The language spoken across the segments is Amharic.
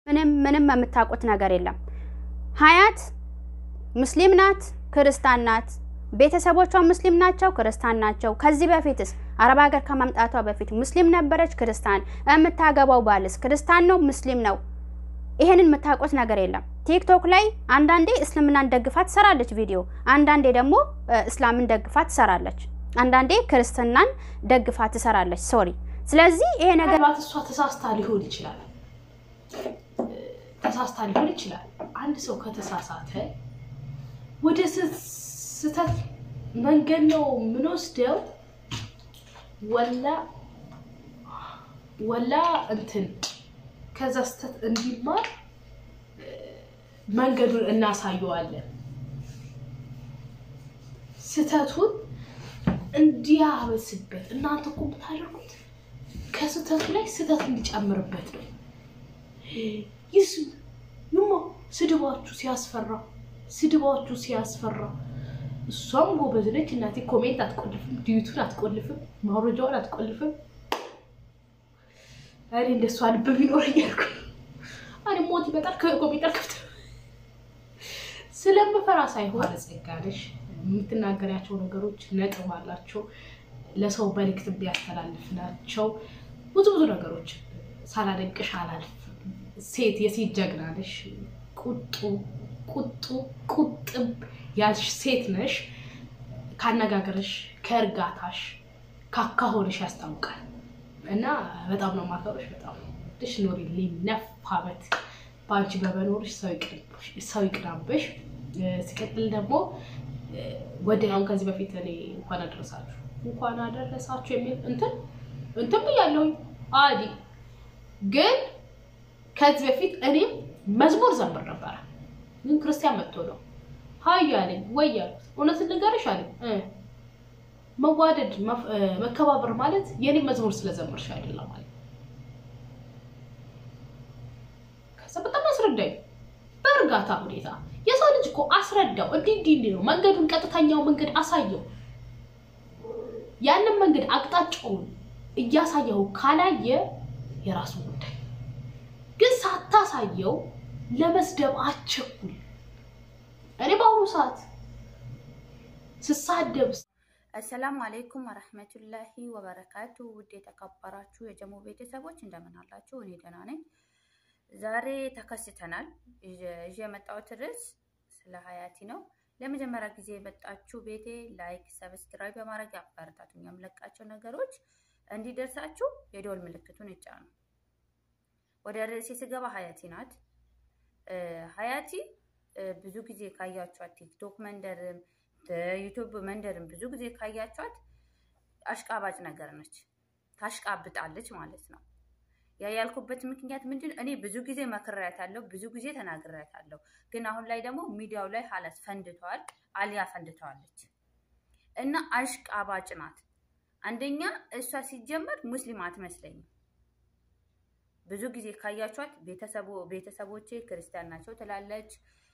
ምንም የምታውቁት ነገር የለም ሀያት ሙስሊም ናት ክርስቲያን ናት ቤተሰቦቿ ሙስሊም ናቸው ክርስቲያን ናቸው ከዚህ በፊትስ አረብ ሀገር ከመምጣቷ በፊት ሙስሊም ነበረች ክርስቲያን የምታገባው ባልስ ክርስቲያን ነው ሙስሊም ነው ይሄንን የምታውቁት ነገር የለም ቲክቶክ ላይ አንዳንዴ እስልምናን ደግፋ ትሰራለች ቪዲዮ አንዳንዴ ደግሞ እስላምን ደግፋ ትሰራለች አንዳንዴ ክርስቲያንን ደግፋ ትሰራለች ሶሪ ስለዚህ ይሄ ነገር እሷ ተሳስታ ሊሆን ይችላል አንድ ሰው ከተሳሳተ ወደ ስተት መንገድ ነው ምን ወስደው ወላ እንትን ከዛ ስተት እንዲማር መንገዱን እናሳየዋለን ስተቱን እንዲያበስበት እናንተ እኮ ብታደርጉት ከስተቱ ላይ ስተት እንዲጨምርበት ነው ይስማ ስድባችሁ ሲያስፈራ እሷም ጎበዝ ነች እናቴ ኮሜንት አትቆልፍም ዲዩቱን አትቆልፍም ማውረጃውን አትቆልፍም አሬ እንደሷ ልብ ቢኖርኛልኩ አሬ ሞት ይመጣል ከኮሜንት ከፍተ ስለምፈራ ሳይሆን አጸጋለሽ የምትናገሪያቸው ነገሮች ነጥብ አላቸው ለሰው መልእክት ቢያስተላልፍናቸው ብዙ ነገሮች ሳላደንቅሽ አላልፍ ሴት የሴት ጀግና ነሽ ቁጥብ ያልሽ ሴት ነሽ ካነጋገርሽ ከርጋታሽ ካካሆንሽ ያስታውቃል እና በጣም ነው ማከብርሽ በጣም ትሽ ኖሪ ለነፋበት ባንቺ በበኖርሽ ሰው ይቅናብሽ ሲቀጥል ደግሞ ወዲያው ከዚህ በፊት እኔ እንኳን አደረሳችሁ የሚል እንትን ብያለሁ አዲ ግን ከዚህ በፊት እኔ መዝሙር ዘምር ነበር ግን ክርስቲያን መጥቶ ነው ሃያለኝ ወያልኩት እውነት ልንገርሽ አለኝ መዋደድ መከባበር ማለት የኔ መዝሙር ስለዘምርሽ አይደለም ማለት ከሰበታ ማስረዳኝ በርጋታ ሁኔታ የሰው ልጅ እኮ አስረዳው እንዲህ ነው መንገዱን ቀጥታኛው መንገድ አሳየው ያንን መንገድ አቅጣጫውን እያሳየው ካላየ የራሱ ጉዳይ ግን ሳታሳየው ለመስደብ አቸኩል እኔ ባሁኑ ሰዓት ስሳደብ السلام عليكم ورحمة الله وبركاته ودي ተከበራችሁ የጀሞ ቤተሰቦች እንደምን አላችሁ እኔ ደህና ነኝ ዛሬ ተከስተናል የመጣሁት ርዕስ ስለ ሀያቲ ነው ለመጀመሪያ ጊዜ የመጣችሁ ቤቴ ላይክ ሰብስክራይብ በማድረግ አበረታቱኝ የምለቃቸው ነገሮች እንዲደርሳችሁ የደወል ምልክቱን ይጫኑ ወደ ርዕሴ ስገባ ሀያቲ ናት ሀያቲ ብዙ ጊዜ ካያችኋት ቲክቶክ መንደርም ዩቲዩብ መንደርም ብዙ ጊዜ ካያችኋት አሽቃባጭ ነገር ነች ታሽቃብጣለች ማለት ነው ያ ያልኩበት ምክንያት ምንድነው እኔ ብዙ ጊዜ መከራያታለሁ ብዙ ጊዜ ተናግሬያታለሁ ግን አሁን ላይ ደግሞ ሚዲያው ላይ ሐላስ ፈንድቷል አሊያ ፈንድቷለች እና አሽቃባጭ ናት አንደኛ እሷ ሲጀመር ሙስሊም አትመስለኝም ብዙ ጊዜ ካያችኋት ቤተሰቦቼ ክርስቲያን ናቸው ትላለች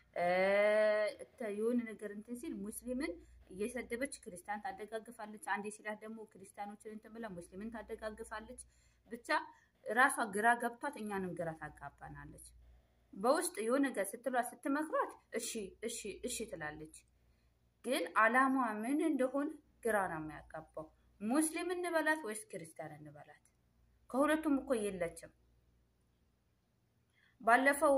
የሆነ ነገር እንትን ሲል ሙስሊምን እየሰደበች ክርስቲያን ታደጋግፋለች አንዴ ሲላት ደግሞ ክርስቲያኖችን እንትን ብላ ሙስሊምን ታደጋግፋለች ብቻ ራሷ ግራ ገብቷት እኛንም ግራ ታጋባናለች በውስጥ የሆነ ነገር ስትመክሯት እሺ ትላለች ግን አላማዋ ምን እንደሆነ ግራ ነው የሚያጋባው ሙስሊም እንበላት ወይስ ክርስቲያን እንበላት ከሁለቱም እኮ የለችም ባለፈው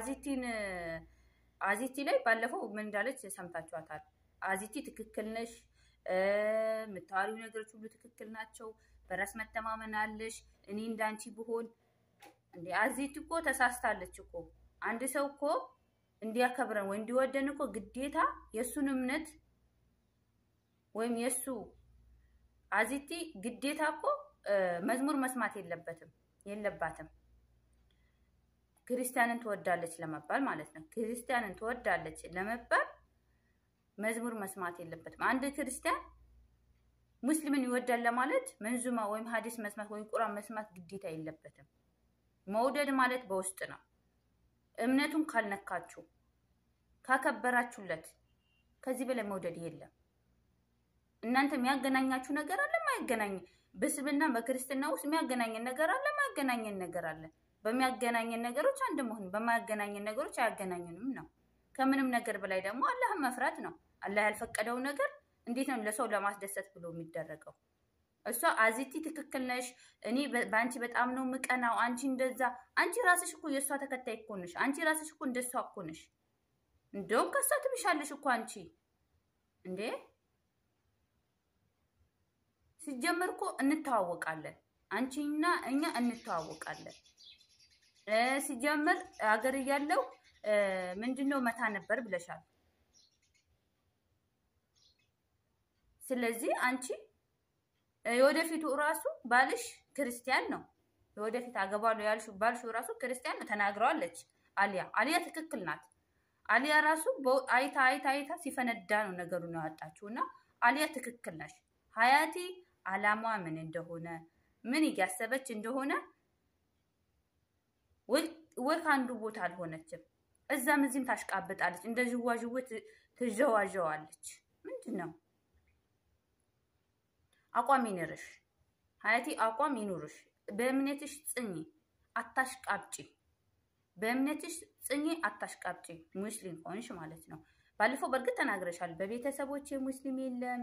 አዚቲ ላይ ባለፈው ምን እንዳለች ሰምታችኋታል አዚቲ ትክክል ነሽ ምታሪው ነገሮች ሁሉ ትክክል ናቸው በራስ መተማመን አለሽ እኔ እንዳንቺ ብሆን እንዴ አዚቲ እኮ ተሳስታለች እኮ አንድ ሰው እኮ እንዲያከብረን ወይ እንዲወደን እኮ ግዴታ የሱን እምነት ወይም የሱ አዚቲ ግዴታ እኮ መዝሙር መስማት የለባትም ክርስቲያንን ተወዳለች ለመባል ማለት ነው ክርስቲያንን ተወዳለች ለመባል መዝሙር መስማት የለበትም አንድ ክርስቲያን ሙስሊምን ይወዳል ለማለት መንዙማ ወይም ሐዲስ መስማት ወይ ቁርአን መስማት ግዴታ የለበትም መውደድ ማለት በውስጥ ነው እምነቱን ካልነካችሁ ካከበራችሁለት ከዚህ በላይ መውደድ የለም እናንተ የሚያገናኛችሁ ነገር አለ ማይገናኝ በስብና በክርስቲና ውስጥ የሚያገናኘን ነገር አለ ማይገናኘን ነገር አለ በሚያገናኘን ነገሮች አንድ መሆን፣ በማያገናኘን ነገሮች አያገናኙንም ነው። ከምንም ነገር በላይ ደግሞ አላህን መፍራት ነው። አላህ ያልፈቀደው ነገር እንዴት ነው ለሰው ለማስደሰት ብሎ የሚደረገው? እሷ አዚቲ ትክክል ነሽ፣ እኔ ባንቺ በጣም ነው ምቀናው፣ አንቺ እንደዛ፣ አንቺ ራስሽ እኮ የሷ ተከታይ እኮ ነሽ፣ አንቺ ራስሽ እኮ እንደሷ እኮ ነሽ። እንደውም ከሷ ትብሻለሽ እኮ አንቺ እንዴ። ሲጀመር እኮ እንተዋወቃለን፣ አንቺና እኛ እንተዋወቃለን። ሲጀመር ሀገር እያለው ምንድነው መታ ነበር ብለሻል። ስለዚህ አንቺ የወደፊቱ ራሱ ባልሽ ክርስቲያን ነው፣ የወደፊት አገባሉ ያልሽ ባልሽ ራሱ ክርስቲያን ነው ተናግረዋለች አሊያ ትክክል ናት። አሊያ ራሱ አይታ ሲፈነዳ ነው ነገሩን ያወጣችውና አሊያ ትክክል ነሽ። ሀያቲ አላማዋ ምን እንደሆነ ምን እያሰበች እንደሆነ ወይ ካንዱ ቦታ አልሆነችም። እዛም እዚህም ታሽቃብጣለች፣ እንደዚህ ዋጅውት ትጀዋጀዋለች። ምንድነው? አቋም ይኖርሽ ሀያቲ፣ አቋም ይኖርሽ። በእምነትሽ ጽኚ፣ አታሽቃብጪ። በእምነትሽ ጽኚ፣ አታሽቃብጪ። ሙስሊም ሆንሽ ማለት ነው። ባለፈው በርግጥ ተናግረሻል። በቤተሰቦቼ ሙስሊም የለም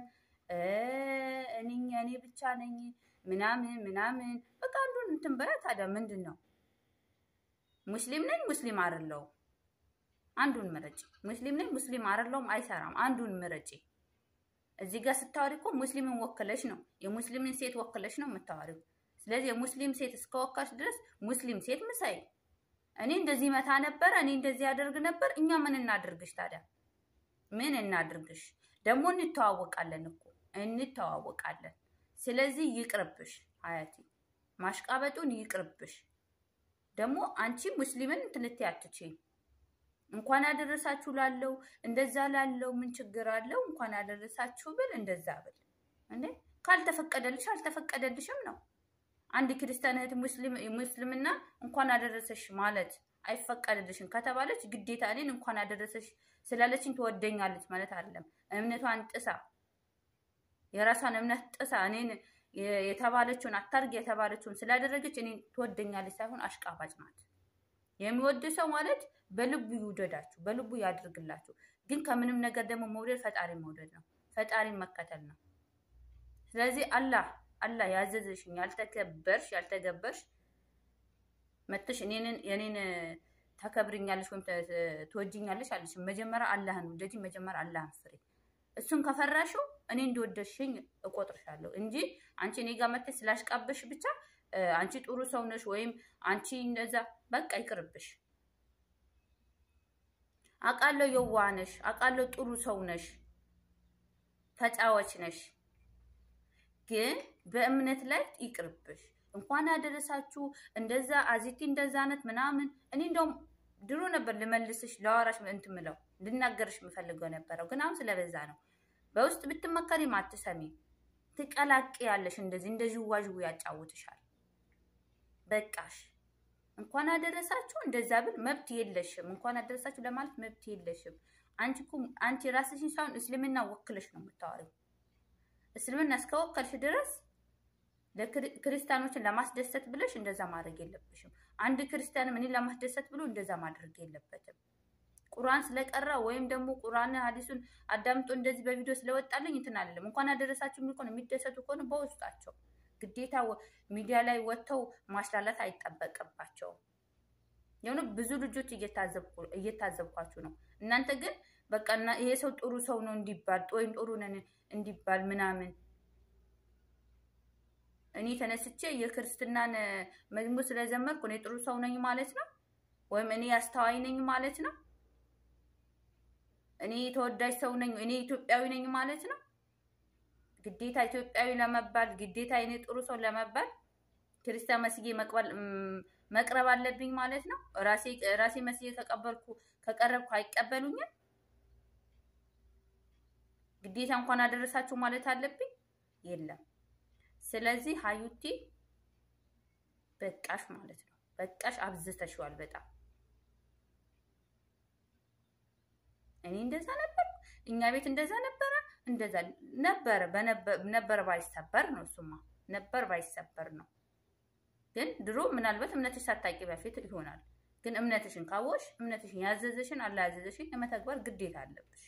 እኔ ብቻ ነኝ ምናምን በቃ አንዱን እንትን በያ። ታዲያ ምንድነው? ሙስሊም ነኝ ሙስሊም አይደለሁም፣ አንዱን ምረጪ። ሙስሊም ነኝ ሙስሊም አይደለሁም አይሰራም፣ አንዱን ምረጪ። እዚህ ጋር ስታወሪ እኮ ሙስሊምን ወክለሽ ነው፣ የሙስሊምን ሴት ወክለሽ ነው የምታወሪው። ስለዚህ የሙስሊም ሴት እስከወካሽ ድረስ ሙስሊም ሴት ምሳይ። እኔ እንደዚህ መታ ነበር፣ እኔ እንደዚህ ያደርግ ነበር። እኛ ምን እናድርግሽ ታዲያ? ምን እናድርግሽ? ደግሞ እንተዋወቃለን እኮ እንተዋወቃለን። ስለዚህ ይቅርብሽ ሀያቲ፣ ማሽቃበጡን ይቅርብሽ። ደግሞ አንቺ ሙስሊምን እንትልት አትችይም። እንኳን አደረሳችሁ ላለው እንደዛ ላለው ምን ችግር አለው? እንኳን አደረሳችሁ ብል እንደዛ ብል እንዴ። ካልተፈቀደልሽ አልተፈቀደልሽም ነው። አንድ ክርስቲያን እህት ሙስሊምና እንኳን አደረሰሽ ማለት አይፈቀደልሽም ከተባለች ግዴታ እኔን እንኳን አደረሰሽ ስላለችኝ ትወደኛለች ማለት አይደለም። እምነቷን ጥሳ የራሷን እምነት ጥሳ እኔን የተባለችውን አታርግ የተባለችውን ስላደረገች እኔን ትወደኛለች ሳይሆን አሽቃባጭ ናት። የሚወድ ሰው ማለት በልቡ ይውደዳችሁ፣ በልቡ ያድርግላችሁ። ግን ከምንም ነገር ደግሞ መውደድ ፈጣሪ መውደድ ነው፣ ፈጣሪን መከተል ነው። ስለዚህ አላህ ያዘዘሽኝ ያልተገበርሽ መጥተሽ የኔን ተከብርኛለሽ ወይም ትወጂኛለሽ አለሽ። መጀመሪያ አላህን ውደጂ፣ መጀመሪያ አላህን ፍሪ። እሱን ከፈራሽው እኔ እንደወደድሽኝ እቆጥርሻለሁ እንጂ አንቺ እኔ ጋር መጥተሽ ስላሽቃበሽ ብቻ አንቺ ጥሩ ሰው ነሽ ወይም አንቺ እንደዛ በቃ ይቅርብሽ። አቃለው የዋህ ነሽ፣ አቃለው ጥሩ ሰው ነሽ፣ ተጫዋች ነሽ። ግን በእምነት ላይ ይቅርብሽ። እንኳን አደረሳችሁ እንደዛ አዚቲ እንደዛ ነት ምናምን። እኔ እንደውም ድሮ ነበር ልመልስሽ ለዋራሽ እንትምለው ልናገርሽ የምፈልገው ነበረው፣ ግን አሁን ስለበዛ ነው። በውስጥ ብትመከሪ ማትሰሚ ትቀላቂ ያለሽ እንደዚህ ዋጅው ያጫውትሻል። በቃሽ። እንኳን አደረሳችሁ እንደዛ ብል መብት የለሽም። እንኳን አደረሳችሁ ለማለት መብት የለሽም። አንቺ ራስሽን ሳይሆን እስልምና ወክለሽ ነው የምታወሪው። እስልምና እስከወከልሽ ድረስ ለክርስቲያኖችን ለማስደሰት ብለሽ እንደዛ ማድረግ የለብሽም። አንድ ክርስቲያን ምን ለማስደሰት ብሎ እንደዛ ማድረግ የለበትም። ቁርአን ስለቀራ ወይም ደግሞ ቁርአን ሐዲሱን አዳምጦ እንደዚህ በቪዲዮ ስለወጣልኝ እንትን አይደለም። እንኳን አደረሳችሁ የሚቆን የሚደሰቱ ከሆነ በውስጣቸው ግዴታ ሚዲያ ላይ ወጥተው ማስላላት አይጠበቅባቸውም። የሆነ ብዙ ልጆች እየታዘብኳችሁ ነው። እናንተ ግን በቃ ይሄ ሰው ጥሩ ሰው ነው እንዲባል ወይም ጥሩ ነን እንዲባል ምናምን እኔ ተነስቼ የክርስትናን መዝሙር ስለዘመርኩ እኔ ጥሩ ሰው ነኝ ማለት ነው? ወይም እኔ አስተዋይ ነኝ ማለት ነው? እኔ ተወዳጅ ሰው ነኝ፣ እኔ ኢትዮጵያዊ ነኝ ማለት ነው? ግዴታ ኢትዮጵያዊ ለመባል ግዴታ እኔ ጥሩ ሰው ለመባል ክርስቲያን መስዬ መቅረብ አለብኝ ማለት ነው? ራሴ መስዬ ከቀረብኩ አይቀበሉኝም? ግዴታ እንኳን አደረሳችሁ ማለት አለብኝ? የለም። ስለዚህ ሀዩቲ በቃሽ ማለት ነው። በቃሽ፣ አብዝተሽዋል በጣም። እኔ እንደዛ ነበር፣ እኛ ቤት እንደዛ ነበረ፣ ባይሰበር ነው። እሱማ ነበር ባይሰበር ነው። ግን ድሮ ምናልባት እምነትሽ ሳታቂ በፊት ይሆናል። ግን እምነትሽን ካወሽ እምነትሽን ያዘዘሽን አላህ ያዘዘሽን ለመተግበር ግዴታ አለብሽ።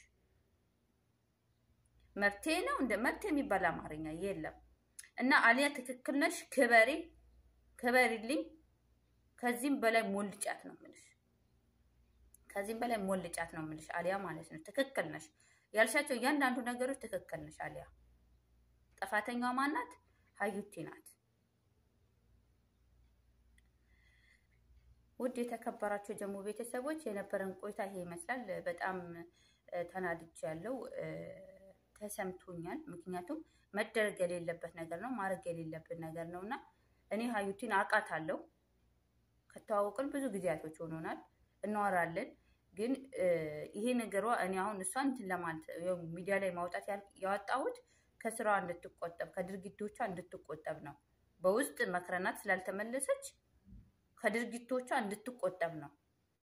መብቴ ነው እንደ መብቴ የሚባል አማርኛ የለም። እና አሊያ ትክክል ነሽ፣ ክበሪልኝ። ከዚህም በላይ ሞልጫት ነው የምልሽ። ከዚህም በላይ ሞልጫት ነው የምልሽ አሊያ ማለት ነው። ትክክል ነሽ ያልሻቸው እያንዳንዱ ነገሮች ትክክል ነሽ አሊያ። ጥፋተኛዋ ማናት? ሀዩቲ ናት። ውድ የተከበራችሁ የጀሙ ቤተሰቦች የነበረን ቆይታ ይሄ ይመስላል። በጣም ተናድጃለሁ፣ ተሰምቶኛል። ምክንያቱም መደረግ የሌለበት ነገር ነው፣ ማድረግ የሌለበት ነገር ነውና እኔ ሀዩቲን አውቃታለሁ። ከተዋወቅን ብዙ ጊዜያቶች ሆኖናል፣ እናወራለን። ግን ይሄ ነገሯ እኔ አሁን እሷን እንትን ለማለት ሚዲያ ላይ ማውጣት ያወጣሁት ከስራዋ እንድትቆጠብ ከድርጊቶቿ እንድትቆጠብ ነው። በውስጥ መክረናት ስላልተመለሰች ከድርጊቶቿ እንድትቆጠብ ነው